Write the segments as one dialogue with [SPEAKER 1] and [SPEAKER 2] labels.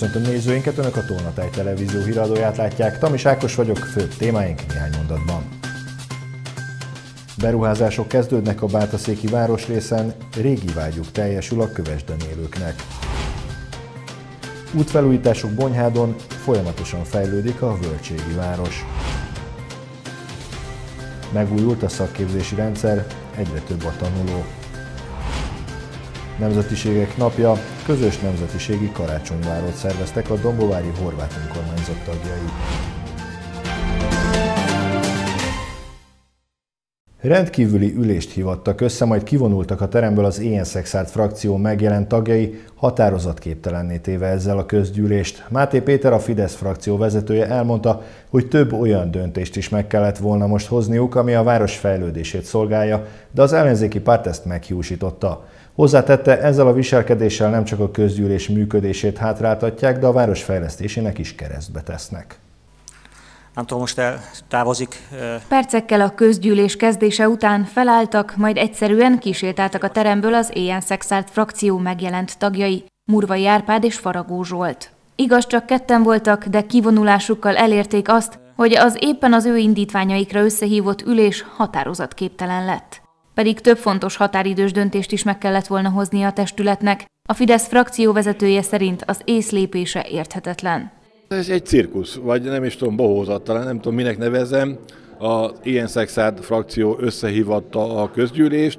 [SPEAKER 1] Köszöntöm nézőinket, Önök a Tolnatáj Televízió híradóját látják. Tamis Ákos vagyok, főbb témáink néhány mondatban. Beruházások kezdődnek a bátaszéki városrészen, régi vágyuk teljesül a Kövesden élőknek. Útfelújítások Bonyhádon, folyamatosan fejlődik a völgységi város. Megújult a szakképzési rendszer, egyre több a tanuló. Nemzetiségek napja, közös nemzetiségi karácsonyvárót szerveztek a dombovári horvát önkormányzat tagjai. Rendkívüli ülést hívattak össze, majd kivonultak a teremből az Éhenszeg-Szárd frakció megjelent tagjai, határozatképtelenné téve ezzel a közgyűlést. Máté Péter, a Fidesz frakció vezetője elmondta, hogy több olyan döntést is meg kellett volna most hozniuk, ami a város fejlődését szolgálja, de az ellenzéki párt ezt meghiúsította. Hozzátette, ezzel a viselkedéssel nem csak a közgyűlés működését hátráltatják, de a város fejlesztésének is keresztbe tesznek.
[SPEAKER 2] Nem tudom, most eltávozik.
[SPEAKER 3] Percekkel a közgyűlés kezdése után felálltak, majd egyszerűen kisétáltak a teremből az Éhenszeg-Szárd frakció megjelent tagjai, Murvai Árpád és Faragó Zsolt. Igaz, csak ketten voltak, de kivonulásukkal elérték azt, hogy az éppen az ő indítványaikra összehívott ülés határozatképtelen lett. Pedig több fontos határidős döntést is meg kellett volna hoznia a testületnek. A Fidesz frakció vezetője szerint az észlépése érthetetlen.
[SPEAKER 4] Ez egy cirkusz, vagy nem is tudom, bohózat, talán nem tudom, minek nevezem. Az Éhenszeg-Szárd frakció összehívatta a közgyűlést,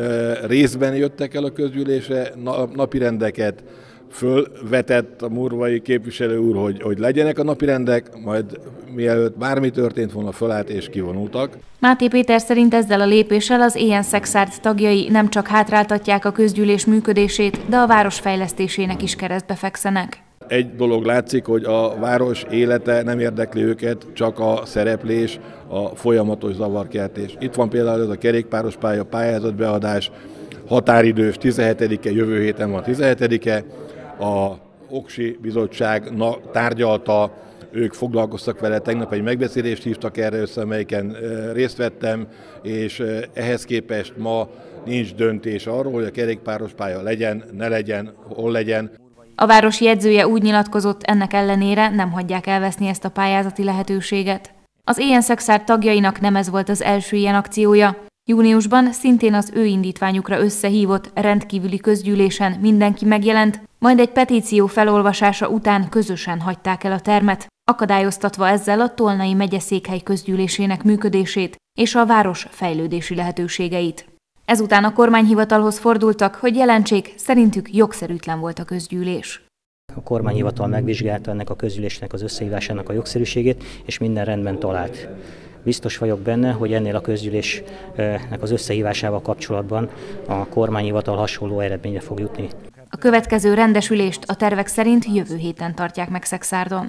[SPEAKER 4] részben jöttek el a közgyűlésre, napirendeket fölvetett a murvai képviselő úr, hogy legyenek a napirendek, majd mielőtt bármi történt volna, fölállt és kivonultak.
[SPEAKER 3] Máté Péter szerint ezzel a lépéssel az Éhenszeg-Szárd tagjai nem csak hátráltatják a közgyűlés működését, de a város fejlesztésének is keresztbe fekszenek.
[SPEAKER 4] Egy dolog látszik, hogy a város élete nem érdekli őket, csak a szereplés, a folyamatos zavarkeltés. Itt van például ez a kerékpáros pálya, pályázatbeadás, határidős 17-e, jövő héten van 17-e, a Oksi Bizottság tárgyalta, ők foglalkoztak vele, tegnap egy megbeszélést hívtak erre össze, amelyiken részt vettem, és ehhez képest ma nincs döntés arról, hogy a kerékpáros pálya legyen, ne legyen, hol legyen.
[SPEAKER 3] A városi edzője úgy nyilatkozott, ennek ellenére nem hagyják elveszni ezt a pályázati lehetőséget. Az Éhenszeg-Szárd tagjainak nem ez volt az első ilyen akciója. Júniusban szintén az ő indítványukra összehívott rendkívüli közgyűlésen mindenki megjelent, majd egy petíció felolvasása után közösen hagyták el a termet, akadályoztatva ezzel a Tolnai megyeszékhely közgyűlésének működését és a város fejlődési lehetőségeit. Ezután a kormányhivatalhoz fordultak, hogy jelentsék, szerintük jogszerűtlen volt a közgyűlés.
[SPEAKER 2] A kormányhivatal megvizsgálta ennek a közgyűlésnek az összehívásának a jogszerűségét, és minden rendben talált. Biztos vagyok benne, hogy ennél a közgyűlésnek az összehívásával kapcsolatban a kormányhivatal hasonló eredményre fog jutni.
[SPEAKER 3] A következő rendesülést a tervek szerint jövő héten tartják meg Szekszárdon.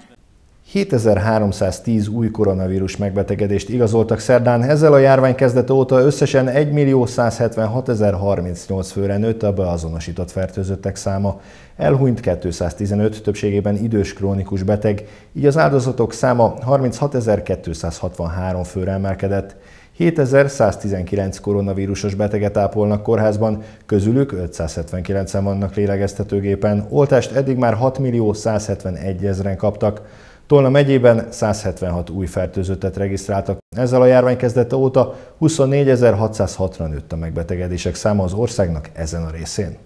[SPEAKER 1] 7310 új koronavírus megbetegedést igazoltak szerdán, ezzel a járvány kezdete óta összesen 1.176.038 főre nőtt a beazonosított fertőzöttek száma. Elhunyt 215, többségében idős krónikus beteg, így az áldozatok száma 36.263 főre emelkedett. 7119 koronavírusos beteget ápolnak kórházban, közülük 579-en vannak lélegeztetőgépen, oltást eddig már 6.171.000-en kaptak. Tolna megyében 176 új fertőzöttet regisztráltak. Ezzel a járvány kezdete óta 24.606-ra nőtt a megbetegedések száma az országnak ezen a részén.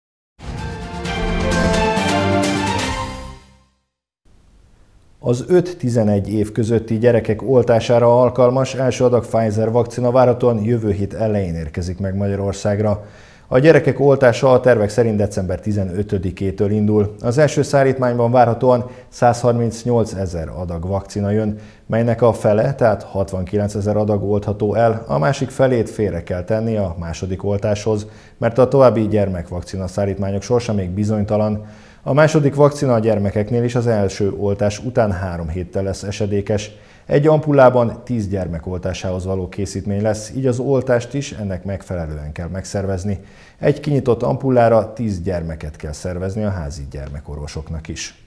[SPEAKER 1] Az 5-11 év közötti gyerekek oltására alkalmas első adag Pfizer vakcina várhatóan jövő hét elején érkezik meg Magyarországra. A gyerekek oltása a tervek szerint december 15-től indul. Az első szállítmányban várhatóan 138 000 adag vakcina jön, melynek a fele, tehát 69 000 adag oldható el, a másik felét félre kell tenni a második oltáshoz, mert a további gyermekvakcina szállítmányok sorsa még bizonytalan. A második vakcina a gyermekeknél is az első oltás után 3 héttel lesz esedékes. Egy ampullában 10 gyermek oltásához való készítmény lesz, így az oltást is ennek megfelelően kell megszervezni. Egy kinyitott ampullára 10 gyermeket kell szervezni a házi gyermekorvosoknak is.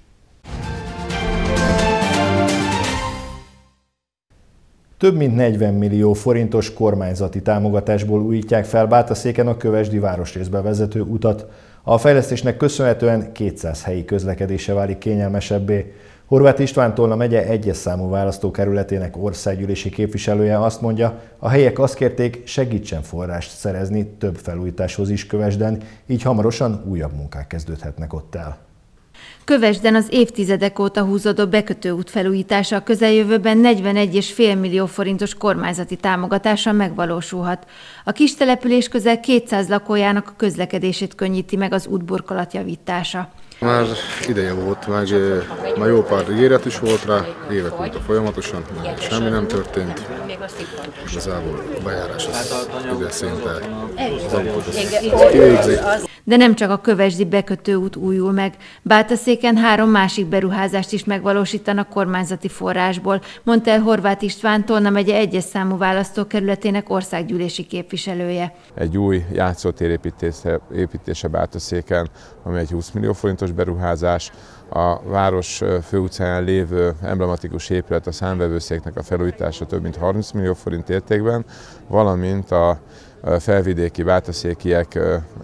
[SPEAKER 1] Több mint 40 millió forintos kormányzati támogatásból újítják fel Bátaszéken a Kövesdi városrészbe vezető utat. A fejlesztésnek köszönhetően 200 helyi közlekedése válik kényelmesebbé. Horváth István Tolna megye 1-es számú választókerületének országgyűlési képviselője azt mondja, a helyiek azt kérték, segítsen forrást szerezni több felújításhoz is Kövesden, így hamarosan újabb munkák kezdődhetnek ott el.
[SPEAKER 3] Kövesden az évtizedek óta húzódó bekötőút felújítása a közeljövőben 41,5 millió forintos kormányzati támogatással megvalósulhat. A kis település közel 200 lakójának a közlekedését könnyíti meg az útburkolat javítása.
[SPEAKER 5] Már ideje volt, már jó pár ígéret is volt rá, évek óta folyamatosan, semmi nem történt. Igazából a bejárás az ide szinte az autót kivégzi.
[SPEAKER 3] De nem csak a kövesdi bekötőút újul meg. Bátaszéken 3 másik beruházást is megvalósítanak kormányzati forrásból, mondta el Horváth István, Tolna megye 1-es számú választókerületének országgyűlési képviselője.
[SPEAKER 6] Egy új játszótér építése Bátaszéken, ami egy 20 millió forintos beruházás, a város főutcáján lévő emblematikus épület, a számvevőszéknek a felújítása több mint 30 millió forint értékben, valamint a felvidéki bátaszékiek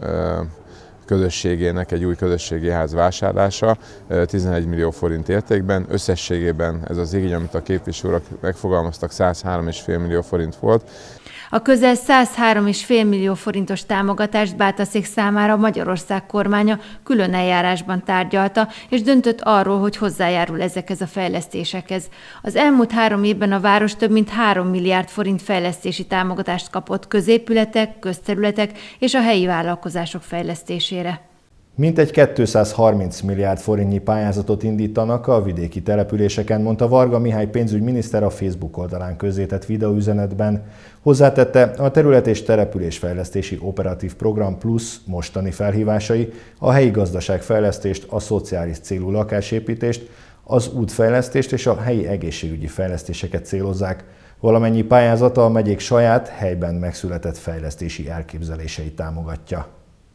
[SPEAKER 6] közösségének egy új közösségi ház vásárlása 11 millió forint értékben. Összességében ez az igény, amit a képviselők megfogalmaztak, 103,5 millió forint volt.
[SPEAKER 3] A közel 103,5 millió forintos támogatást Bátaszék számára Magyarország kormánya külön eljárásban tárgyalta, és döntött arról, hogy hozzájárul ezekhez a fejlesztésekhez. Az elmúlt 3 évben a város több mint 3 milliárd forint fejlesztési támogatást kapott középületek, közterületek és a helyi vállalkozások fejlesztésére.
[SPEAKER 1] Mintegy 230 milliárd forintnyi pályázatot indítanak a vidéki településeken, mondta Varga Mihály pénzügyminiszter a Facebook oldalán közzétett videóüzenetben. Hozzátette, a terület- és településfejlesztési operatív program plusz mostani felhívásai a helyi gazdaságfejlesztést, a szociális célú lakásépítést, az útfejlesztést és a helyi egészségügyi fejlesztéseket célozzák. Valamennyi pályázata a megyék saját, helyben megszületett fejlesztési elképzeléseit támogatja.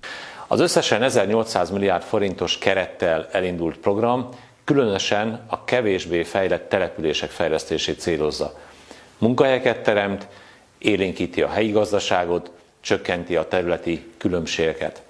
[SPEAKER 7] Az összesen 1800 milliárd forintos kerettel elindult program különösen a kevésbé fejlett települések fejlesztését célozza. Munkahelyeket teremt, élénkíti a helyi gazdaságot, csökkenti a területi különbségeket.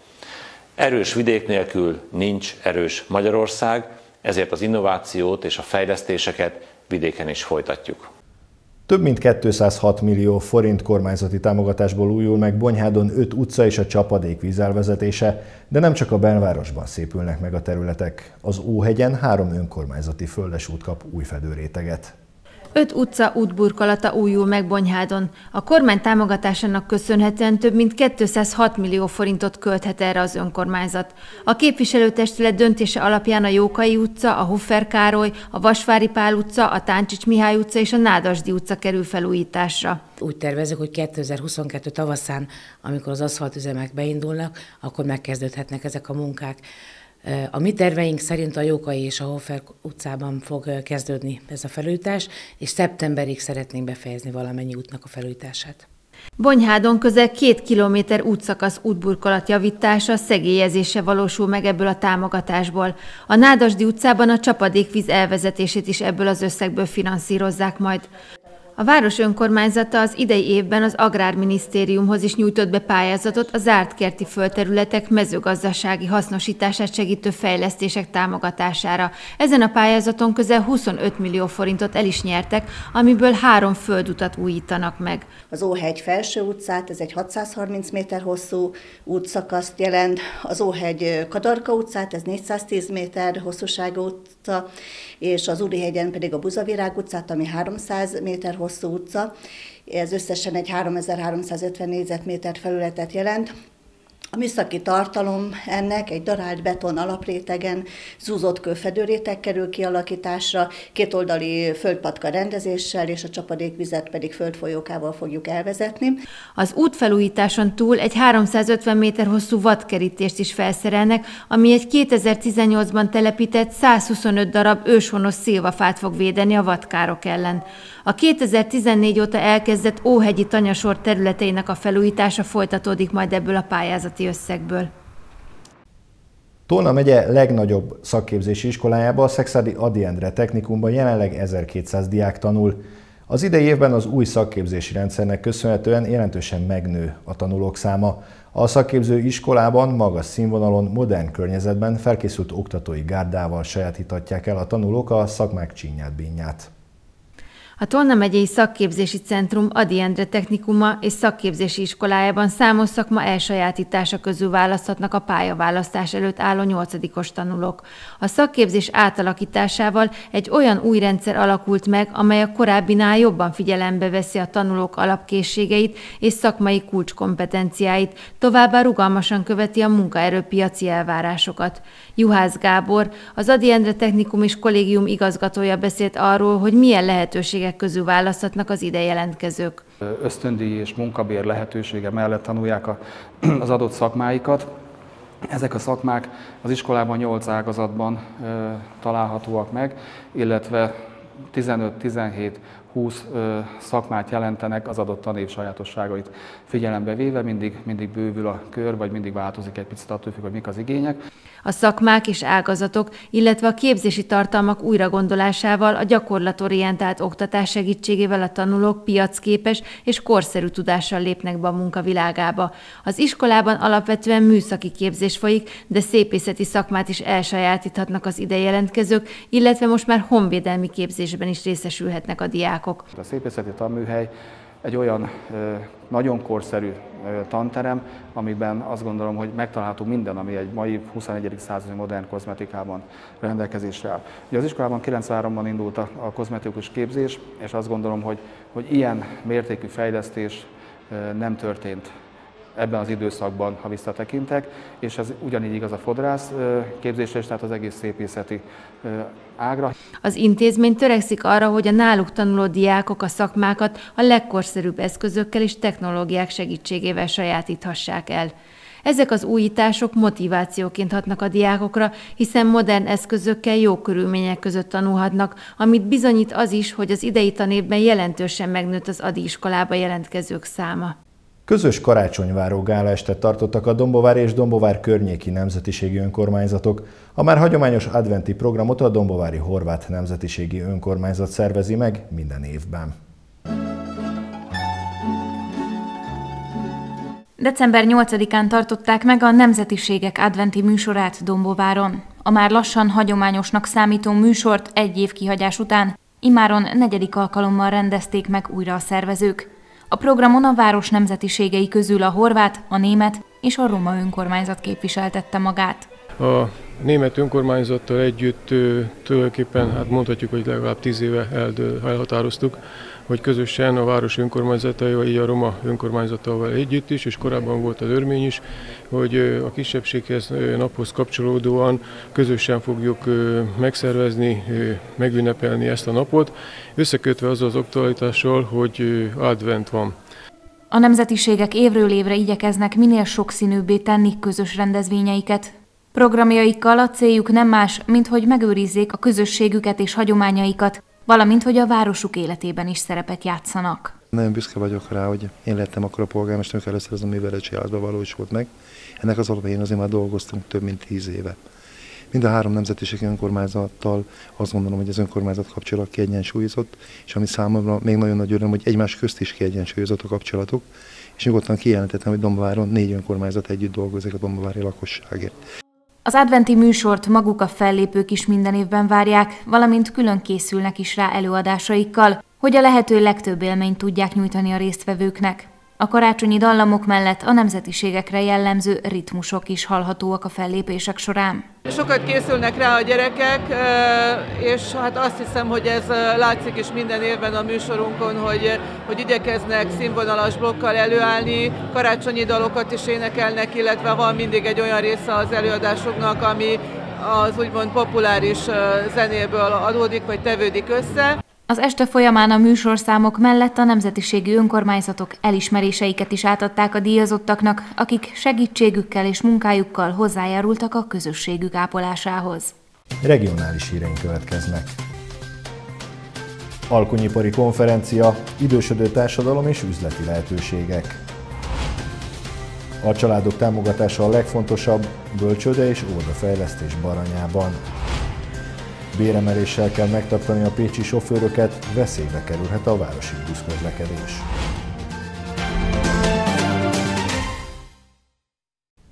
[SPEAKER 7] Erős vidék nélkül nincs erős Magyarország, ezért az innovációt és a fejlesztéseket vidéken is folytatjuk.
[SPEAKER 1] Több mint 206 millió forint kormányzati támogatásból újul meg Bonyhádon 5 utca és a csapadékvíz elvezetése, de nem csak a belvárosban szépülnek meg a területek. Az Óhegyen 3 önkormányzati földesút kap új fedőréteget.
[SPEAKER 3] 5 utca útburkolata újul meg Bonyhádon. A kormány támogatásának köszönhetően több mint 206 millió forintot költhet erre az önkormányzat. A képviselőtestület döntése alapján a Jókai utca, a Hoffer Károly, a Vasvári Pál utca, a Táncsics Mihály utca és a Nádasdy utca kerül felújításra.
[SPEAKER 8] Úgy tervezzük, hogy 2022 tavaszán, amikor az aszfaltüzemek beindulnak, akkor megkezdődhetnek ezek a munkák. A mi terveink szerint a Jókai és a Hoffer utcában fog kezdődni ez a felújítás, és szeptemberig szeretnénk befejezni valamennyi útnak a felújítását.
[SPEAKER 3] Bonyhádon közel 2 kilométer útszakasz útburkolat javítása, szegélyezése valósul meg ebből a támogatásból. A Nádasdy utcában a csapadékvíz elvezetését is ebből az összegből finanszírozzák majd. A város önkormányzata az idei évben az Agrárminisztériumhoz is nyújtott be pályázatot a zárt kerti földterületek mezőgazdasági hasznosítását segítő fejlesztések támogatására. Ezen a pályázaton közel 25 millió forintot el is nyertek, amiből 3 földutat újítanak meg.
[SPEAKER 9] Az Óhegy felső utcát, ez egy 630 méter hosszú útszakaszt jelent, az Óhegy Kadarka utcát, ez 410 méter hosszúságú utca, és az Úrihegyen pedig a Buzavirág utcát, ami 300 méter hosszú utca. Ez összesen egy 3350 négyzetméter felületet jelent. A műszaki tartalom ennek egy darált beton alaprétegen zúzott kőfedőréteg kerül kialakításra, kétoldali földpatka rendezéssel és a csapadékvizet pedig földfolyókával fogjuk elvezetni.
[SPEAKER 3] Az útfelújításon túl egy 350 méter hosszú vadkerítést is felszerelnek, ami egy 2018-ban telepített 125 darab őshonos szilvafát fog védeni a vadkárok ellen. A 2014 óta elkezdett óhegyi tanyasor területeinek a felújítása folytatódik majd ebből a pályázati összegből.
[SPEAKER 1] Tolna megye legnagyobb szakképzési iskolájában, a Szekszárdi Ady Endre Technikumban jelenleg 1200 diák tanul. Az idei évben az új szakképzési rendszernek köszönhetően jelentősen megnő a tanulók száma. A szakképző iskolában magas színvonalon, modern környezetben felkészült oktatói gárdával sajátíthatják el a tanulók a szakmák csínyát-bínyát.
[SPEAKER 10] A Tolna megyei Szakképzési Centrum Ady Endre Technikuma és Szakképzési Iskolájában számos szakma elsajátítása közül választhatnak a pályaválasztás előtt álló 8-os tanulók. A szakképzés átalakításával egy olyan új rendszer alakult meg, amely a korábbinál jobban figyelembe veszi a tanulók alapkészségeit és szakmai kulcskompetenciáit, továbbá rugalmasan követi a munkaerőpiaci elvárásokat. Juhász Gábor, az Ady Endre Technikum és Kollégium igazgatója beszélt arról, hogy milyen lehetőségek közül választhatnak az ide jelentkezők.
[SPEAKER 11] Ösztöndíj és munkabér lehetősége mellett tanulják az adott szakmáikat. Ezek a szakmák az iskolában 8 ágazatban találhatóak meg, illetve 15-17-20 szakmát jelentenek az adott tanév sajátosságait figyelembe véve, mindig bővül a kör, vagy mindig változik egy picit attól függ, hogy mik az igények.
[SPEAKER 10] A szakmák és ágazatok, illetve a képzési tartalmak újragondolásával, a gyakorlatorientált oktatás segítségével a tanulók piacképes és korszerű tudással lépnek be a munkavilágába. Az iskolában alapvetően műszaki képzés folyik, de szépészeti szakmát is elsajátíthatnak az ide jelentkezők, illetve most már honvédelmi képzésben is részesülhetnek a diákok.
[SPEAKER 11] A szépészeti tanműhely egy olyan nagyon korszerű tanterem, amiben azt gondolom, hogy megtalálható minden, ami egy mai 21. századi modern kozmetikában rendelkezésre áll. Ugye az iskolában 93-ban indult a kozmetikus képzés, és azt gondolom, hogy ilyen mértékű fejlesztés nem történt ebben az időszakban, ha visszatekintek, és ez ugyanígy igaz a fodrász képzésre is, tehát az egész szépészeti ágra.
[SPEAKER 10] Az intézmény törekszik arra, hogy a náluk tanuló diákok a szakmákat a legkorszerűbb eszközökkel és technológiák segítségével sajátíthassák el. Ezek az újítások motivációként hatnak a diákokra, hiszen modern eszközökkel jó körülmények között tanulhatnak, amit bizonyít az is, hogy az idei tanévben jelentősen megnőtt az Ady iskolába jelentkezők száma.
[SPEAKER 1] Közös karácsonyváró gálaestet tartottak a Dombóvár és Dombóvár környéki nemzetiségi önkormányzatok. A már hagyományos adventi programot a Dombóvári Horvát Nemzetiségi Önkormányzat szervezi meg minden évben.
[SPEAKER 3] December 8-án tartották meg a Nemzetiségek adventi műsorát Dombóváron. A már lassan hagyományosnak számító műsort egy év kihagyás után immáron 4. alkalommal rendezték meg újra a szervezők. A programon a város nemzetiségei közül a horvát, a német és a roma önkormányzat képviseltette magát.
[SPEAKER 12] A német önkormányzattal együtt tulajdonképpen hát mondhatjuk, hogy legalább 10 éve elhatároztuk, hogy közösen a város önkormányzataival, így a roma önkormányzatával együtt is, és korábban volt az örmény is, hogy a kisebbséghez, naphoz kapcsolódóan közösen fogjuk megszervezni, megünnepelni ezt a napot, összekötve azzal az aktualitással, hogy advent van.
[SPEAKER 3] A nemzetiségek évről évre igyekeznek minél sokszínűbbé tenni közös rendezvényeiket. Programjaikkal a céljuk nem más, mint hogy megőrizzék a közösségüket és hagyományaikat, valamint hogy a városuk életében is szerepet játszanak.
[SPEAKER 13] Nagyon büszke vagyok rá, hogy én lettem akkor a polgármesterünk, először az a művelési állatban valósult meg. Ennek az alapján azért már dolgoztunk több mint 10 éve. Mind a 3 nemzetiségi önkormányzattal azt gondolom, hogy az önkormányzat kapcsolat kiegyensúlyozott, és ami számomra még nagyon nagy öröm, hogy egymás közt is kiegyensúlyozott a kapcsolatok, és nyugodtan kijelentettem, hogy Dombóváron 4 önkormányzat együtt dolgozik a dombóvári lakosságért.
[SPEAKER 3] Az adventi műsort maguk a fellépők is minden évben várják, valamint külön készülnek is rá előadásaikkal, hogy a lehető legtöbb élményt tudják nyújtani a résztvevőknek. A karácsonyi dallamok mellett a nemzetiségekre jellemző ritmusok is hallhatóak a fellépések során.
[SPEAKER 14] Sokat készülnek rá a gyerekek, és hát azt hiszem, hogy ez látszik is minden évben a műsorunkon, hogy igyekeznek színvonalas blokkal előállni, karácsonyi dalokat is énekelnek, illetve van mindig egy olyan része az előadásoknak, ami az úgymond populáris zenéből adódik, vagy tevődik össze.
[SPEAKER 3] Az este folyamán a műsorszámok mellett a nemzetiségi önkormányzatok elismeréseiket is átadták a díjazottaknak, akik segítségükkel és munkájukkal hozzájárultak a közösségük ápolásához.
[SPEAKER 1] Regionális híreink következnek. Alkonyipari konferencia, idősödő társadalom és üzleti lehetőségek. A családok támogatása a legfontosabb, bölcsőde és óvodafejlesztés Baranyában. Béremeléssel kell megtartani a pécsi sofőröket, veszélybe kerülhet a városi buszközlekedés.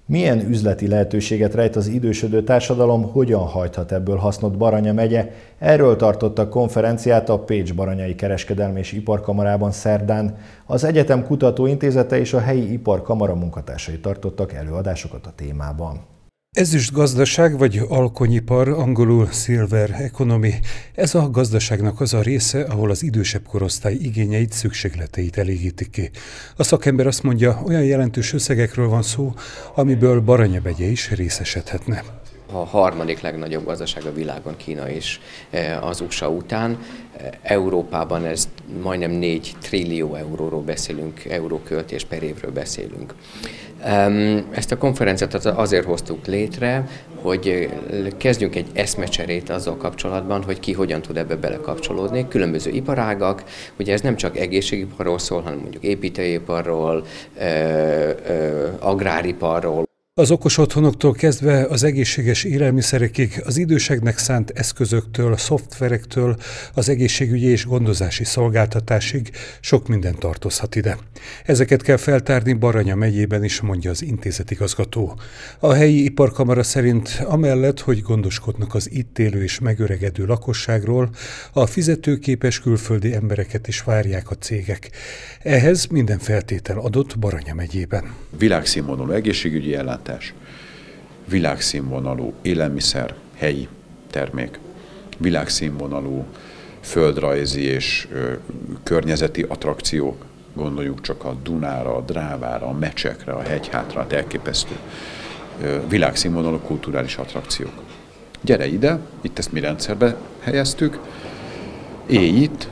[SPEAKER 1] Milyen üzleti lehetőséget rejt az idősödő társadalom, hogyan hajthat ebből hasznot Baranya megye? Erről tartottak konferenciát a Pécs Baranyai Kereskedelmi és Iparkamarában szerdán. Az egyetem kutatóintézete és a helyi iparkamara munkatársai tartottak előadásokat a témában.
[SPEAKER 15] Ezüst gazdaság vagy alkonyipar, angolul silver economy, ez a gazdaságnak az a része, ahol az idősebb korosztály igényeit, szükségleteit elégítik ki. A szakember azt mondja, olyan jelentős összegekről van szó, amiből Baranya megye is részesedhetne.
[SPEAKER 16] A harmadik legnagyobb gazdaság a világon, Kína is az USA után. Európában ez majdnem 4 trillió euróról beszélünk, euróköltés per évről beszélünk. Ezt a konferenciát azért hoztuk létre, hogy kezdjünk egy eszmecserét azzal kapcsolatban, hogy ki hogyan tud ebbe belekapcsolódni. Különböző iparágak, ugye ez nem csak egészségiparról szól, hanem mondjuk építőiparról, agráriparról.
[SPEAKER 15] Az okos otthonoktól kezdve az egészséges élelmiszerekig, az időseknek szánt eszközöktől, szoftverektől, az egészségügyi és gondozási szolgáltatásig sok minden tartozhat ide. Ezeket kell feltárni Baranya megyében is, mondja az intézetigazgató. A helyi iparkamara szerint amellett, hogy gondoskodnak az itt élő és megöregedő lakosságról, a fizetőképes külföldi embereket is várják a cégek. Ehhez minden feltétel adott Baranya megyében.
[SPEAKER 17] Világszínvonalú egészségügyi ellátás, világszínvonalú élelmiszer, helyi termék, világszínvonalú földrajzi és környezeti attrakciók, gondoljuk csak a Dunára, a Drávára, a Mecsekre, a Hegyhátra, a elképesztő világszínvonalú kulturális attrakciók. Gyere ide, itt ezt mi rendszerbe helyeztük, élj itt,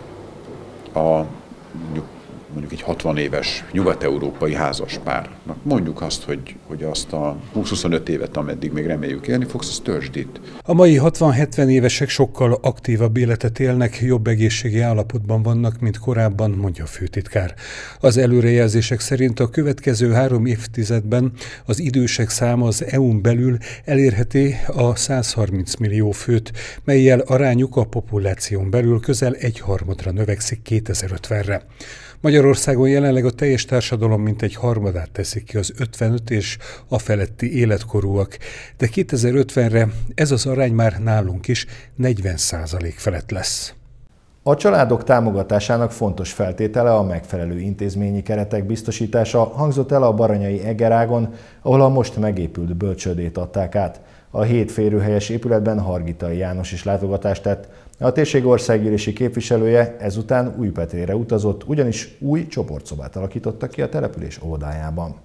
[SPEAKER 17] mondjuk egy 60 éves nyugat-európai házaspárnak mondjuk azt, hogy azt a 20-25 évet, ameddig még reméljük élni fogsz, azt töltsd itt.
[SPEAKER 15] A mai 60-70 évesek sokkal aktívabb életet élnek, jobb egészségi állapotban vannak, mint korábban, mondja a főtitkár. Az előrejelzések szerint a következő 3 évtizedben az idősek száma az EU-n belül elérheti a 130 millió főt, mellyel arányuk a populáción belül közel 1/3-ra növekszik 2050-re. Magyarországon jelenleg a teljes társadalom mintegy harmadát teszik ki az 55 és a feletti életkorúak, de 2050-re ez az arány már nálunk is 40% felett lesz.
[SPEAKER 1] A családok támogatásának fontos feltétele a megfelelő intézményi keretek biztosítása, hangzott el a baranyai Egerágon, ahol a most megépült bölcsődét adták át. A 7 férőhelyes épületben Hargitai János is látogatást tett. A térség országgyűlési képviselője ezután Újpetrére utazott, ugyanis új csoportszobát alakítottak ki a település óvodájában.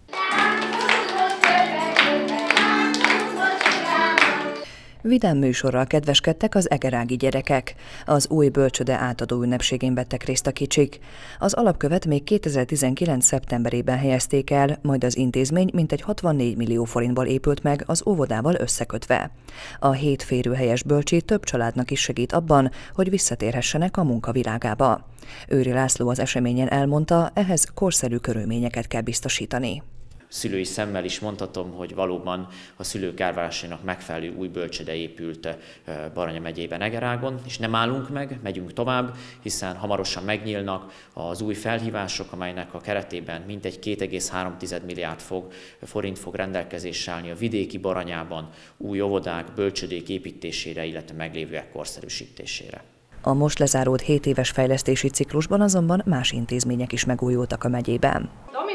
[SPEAKER 18] Vidám műsorral kedveskedtek az egerági gyerekek. Az új bölcsöde átadó ünnepségén vettek részt a kicsik. Az alapkövet még 2019. szeptemberében helyezték el, majd az intézmény mintegy 64 millió forintból épült meg az óvodával összekötve. A 7 férőhelyes bölcsi több családnak is segít abban, hogy visszatérhessenek a munkavilágába. Őri László az eseményen elmondta, ehhez korszerű körülményeket kell biztosítani.
[SPEAKER 19] Szülői szemmel is mondhatom, hogy valóban a szülők elvárásainak megfelelő új bölcsöde épült Baranya megyében Egerágon, és nem állunk meg, megyünk tovább, hiszen hamarosan megnyílnak az új felhívások, amelynek a keretében mintegy 2,3 milliárd forint fog rendelkezésre állni a vidéki Baranyában új óvodák, bölcsödék építésére, illetve meglévőek korszerűsítésére.
[SPEAKER 18] A most lezáródott 7 éves fejlesztési ciklusban azonban más intézmények is megújultak a megyében.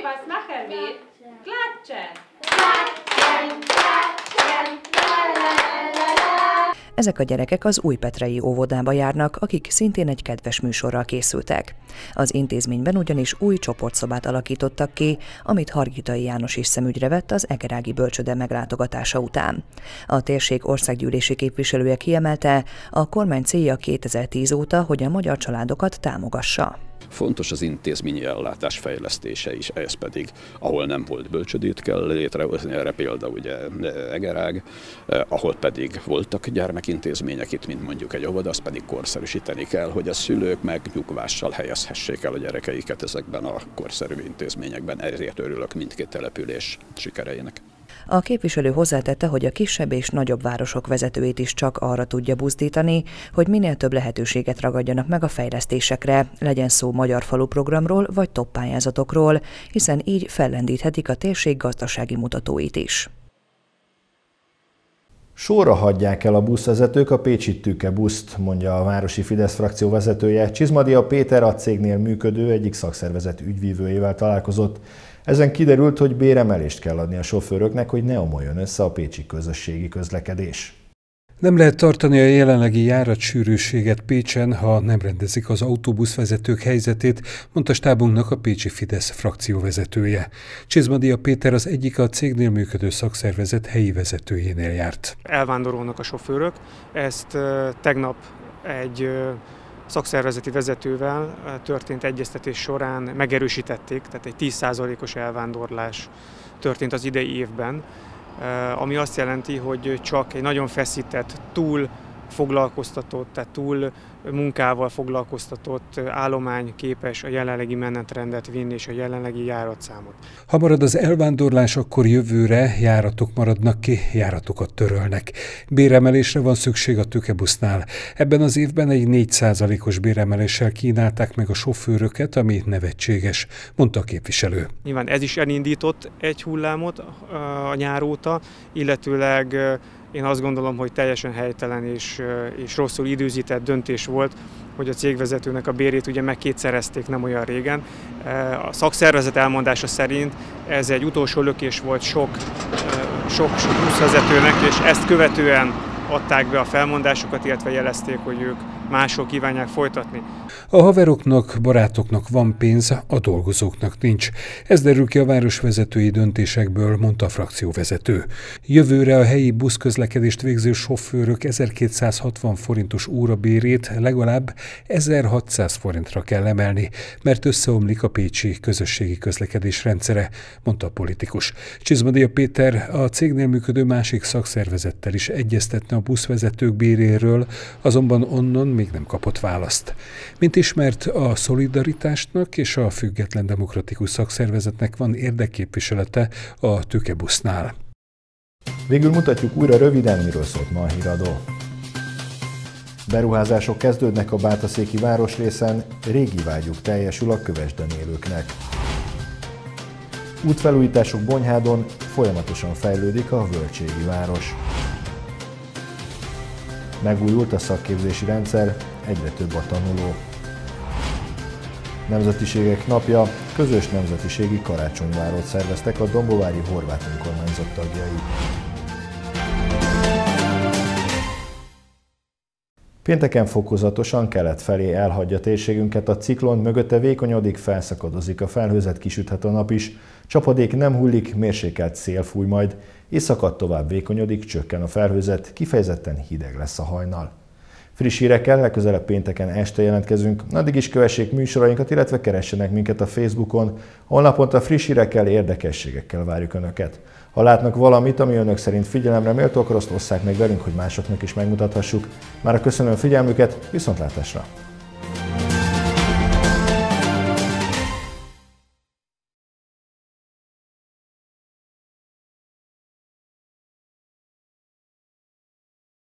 [SPEAKER 18] Ezek a gyerekek az újpetrei óvodába járnak, akik szintén egy kedves műsorral készültek. Az intézményben ugyanis új csoportszobát alakítottak ki, amit Hargitai János is szemügyre vett az egerági bölcsöde meglátogatása után. A térség országgyűlési képviselője kiemelte, a kormány célja 2010 óta, hogy a magyar családokat támogassa.
[SPEAKER 20] Fontos az intézményi ellátás fejlesztése is, ez pedig, ahol nem volt bölcsödét kell létrehozni, erre példa ugye Egerág, ahol pedig voltak gyermekintézmények, itt mint mondjuk egy óvoda, azt pedig korszerűsíteni kell, hogy a szülők megnyugvással helyezhessék el a gyerekeiket ezekben a korszerű intézményekben, ezért örülök mindkét település sikereinek.
[SPEAKER 18] A képviselő hozzátette, hogy a kisebb és nagyobb városok vezetőit is csak arra tudja buzdítani, hogy minél több lehetőséget ragadjanak meg a fejlesztésekre, legyen szó Magyar Falu programról vagy top pályázatokról, hiszen így fellendíthetik a térség gazdasági mutatóit is.
[SPEAKER 1] Sorra hagyják el a buszvezetők a pécsi Tükebuszt, mondja a városi Fidesz frakció vezetője. Csizmadia Péter a cégnél működő egyik szakszervezet ügyvívőjével találkozott. Ezen kiderült, hogy béremelést kell adni a sofőröknek, hogy ne omoljon össze a pécsi közösségi közlekedés.
[SPEAKER 15] Nem lehet tartani a jelenlegi járatsűrűséget Pécsen, ha nem rendezik az autóbuszvezetők helyzetét, mondta stábunknak a pécsi Fidesz frakcióvezetője. Csizmadia Péter az egyik a cégnél működő szakszervezet helyi vezetőjénél járt.
[SPEAKER 21] Elvándorolnak a sofőrök, ezt tegnap egy szakszervezeti vezetővel történt egyeztetés során megerősítették, tehát egy 10%-os elvándorlás történt az idei évben, ami azt jelenti, hogy csak egy nagyon feszített, túl foglalkoztatott, tehát túl munkával foglalkoztatott állomány képes a jelenlegi menetrendet vinni és a jelenlegi járatszámot.
[SPEAKER 15] Ha marad az elvándorlás, akkor jövőre járatok maradnak ki, járatokat törölnek. Béremelésre van szükség a Tükebusznál. Ebben az évben egy 4%-os béremeléssel kínálták meg a sofőröket, ami nevetséges, mondta a képviselő.
[SPEAKER 21] Nyilván ez is elindított egy hullámot a nyár óta, illetőleg én azt gondolom, hogy teljesen helytelen és rosszul időzített döntés volt, hogy a cégvezetőnek a bérét ugye megkétszerezték nem olyan régen. A szakszervezet elmondása szerint ez egy utolsó lökés volt sok buszvezetőnek, és ezt követően adták be a felmondásokat, illetve jelezték, hogy ők máshol kívánják folytatni.
[SPEAKER 15] A haveroknak, barátoknak van pénz, a dolgozóknak nincs. Ez derül ki a városvezetői döntésekből, mondta a frakcióvezető. Jövőre a helyi buszközlekedést végző sofőrök 1260 forintos órabérét legalább 1600 forintra kell emelni, mert összeomlik a pécsi közösségi közlekedés rendszere, mondta a politikus. Csizmadia Péter a cégnél működő másik szakszervezettel is egyeztetne a buszvezetők béréről, azonban onnan még nem kapott választ. Mint ismert, a Szolidaritásnak és a Független Demokratikus Szakszervezetnek van érdekképviselete a Tükebusznál.
[SPEAKER 1] Végül mutatjuk újra röviden, miről szólt ma a híradó. Beruházások kezdődnek a bátaszéki városrészen, régi vágyuk teljesül a Kövesden élőknek. Útfelújítások Bonyhádon, folyamatosan fejlődik a Völcségi város. Megújult a szakképzési rendszer, egyre több a tanuló. Nemzetiségek napja, közös nemzetiségi karácsonyvárót szerveztek a Dombovári horvát önkormányzat tagjai. Pénteken fokozatosan kelet felé elhagyja térségünket a ciklon, mögötte vékonyodik, felszakadozik a felhőzet, kisüthet a nap is. Csapadék nem hullik, mérsékelt szél fúj majd, éjszaka tovább vékonyodik, csökken a felhőzet, kifejezetten hideg lesz a hajnal. Friss hírekkel legközelebb pénteken este jelentkezünk, addig is kövessék műsorainkat, illetve keressenek minket a Facebookon, ahol naponta friss hírekkel, érdekességekkel várjuk Önöket. Ha látnak valamit, ami Önök szerint figyelemre méltó, akkor azt osszák meg velünk, hogy másoknak is megmutathassuk. Mára köszönöm figyelmüket, viszontlátásra!